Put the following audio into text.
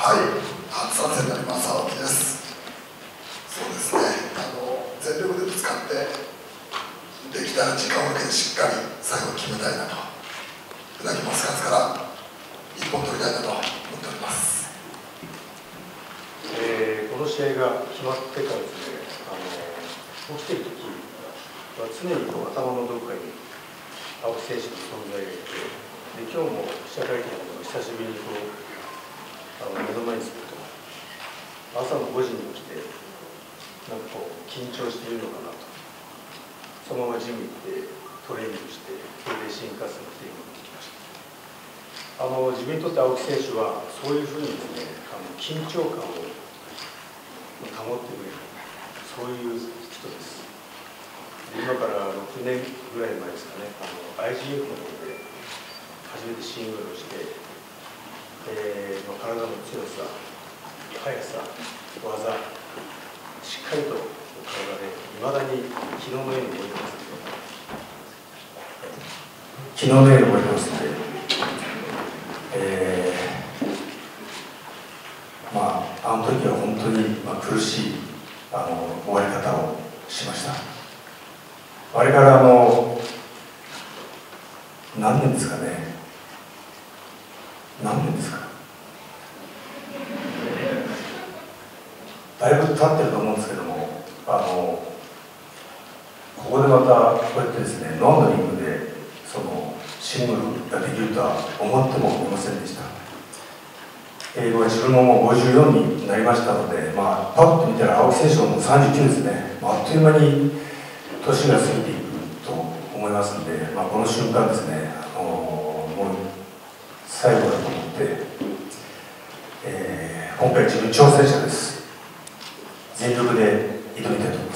はい、初参戦になります青木です。そうですね、全力でぶつかってできたら時間をかけてしっかり最後決めたいなと、うなぎもスカツから一本取りたいなと思っております。 この試合が決まってからですね、起きてる時は常に頭のどこかに青木選手の存在がいて、で今日も記者会見を久しぶりに目の前にすると、朝の5時に起きてなんか緊張しているのかなと、そのままジム行ってトレーニングして、それで新幹線のテーマを持ってきました。自分にとって青木選手はそういうふうにですね、緊張感を保ってくれる、そういう人です。今から6年ぐらい前ですかね、IGF の方で初めてシングルをして、体の強さ、速さ、技、しっかりと体でいまだに昨日のように覚えてますので、昨日のように覚えてますので、あの時は本当に苦しい終わり方をしました。あれから何年ですかね、何年ですか、だいぶ経ってると思うんですけども、ここでまたこうやってですね、ノンドリングでそのシングルができるとは思ってもいませんでした。自分ももう54になりましたので、パッと見たら青木選手はもう39ですね。あっという間に年が過ぎていくと思いますので、この瞬間ですね、もう最後だと思って、今回自分挑戦者です。全力で挑みたいと思います。